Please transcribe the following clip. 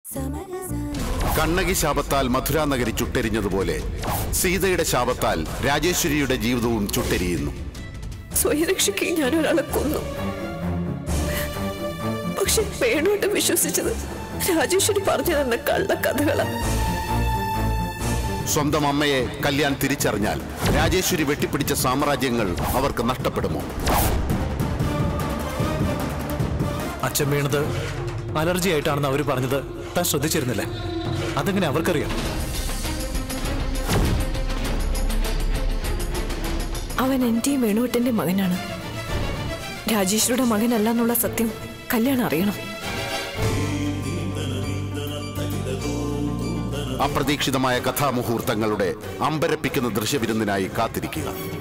കണ്ണകി ശാപത്താൽ മധുരാ നഗരി ചുട്ടെരിഞ്ഞതുപോലെ സീതയുടെ ശാപത്താൽ രാജേശ്വരിയുടെ ജീവിതവും ചുട്ടെരിയുന്നു. സ്വയരക്ഷയ്ക്ക് ഞാൻ ഒരാളെ കൊന്നു. പക്ഷെ വേണോട്ട് വിശ്വസിച്ചത് രാജേശ്വരി പറഞ്ഞു തന്ന കള്ളക്കഥകളാണ്. സ്വന്തം അമ്മയെ കല്യാൺ തിരിച്ചറിഞ്ഞാൽ രാജേശ്വരി വെട്ടിപ്പിടിച്ച സാമ്രാജ്യങ്ങൾ അവർക്ക് നഷ്ടപ്പെടുമോ? അച്ഛൻ വീണത് അലർജി ആയിട്ടാണെന്ന് അവർ പറഞ്ഞത് താൻ ശ്രദ്ധിച്ചിരുന്നില്ല. അതെങ്ങനെ അവർക്കറിയാം? അവൻ എന്റെയും വേണുവട്ടന്റെ മകനാണ്. രാജേശ്വരിയുടെ മകനല്ല എന്നുള്ള സത്യം കല്യാണം അറിയണം. അപ്രതീക്ഷിതമായ കഥാമുഹൂർത്തങ്ങളുടെ അമ്പരപ്പിക്കുന്ന ദൃശ്യവിരുന്നിനായി കാത്തിരിക്കുക.